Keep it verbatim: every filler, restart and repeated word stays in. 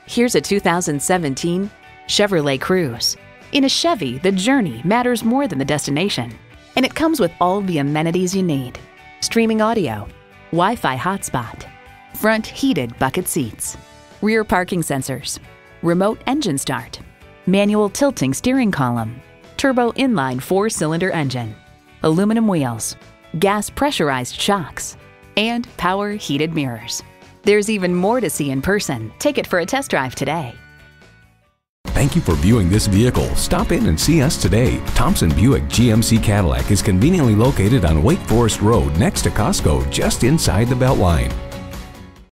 Here's a two thousand seventeen Chevrolet Cruze. In a Chevy, the journey matters more than the destination, and it comes with all the amenities you need. Streaming audio, Wi-Fi hotspot, front heated bucket seats, rear parking sensors, remote engine start, manual tilting steering column, turbo inline four-cylinder engine, aluminum wheels, gas pressurized shocks, and power heated mirrors. There's even more to see in person. Take it for a test drive today. Thank you for viewing this vehicle. Stop in and see us today. Thompson Buick G M C Cadillac is conveniently located on Wake Forest Road next to Costco, just inside the Beltline.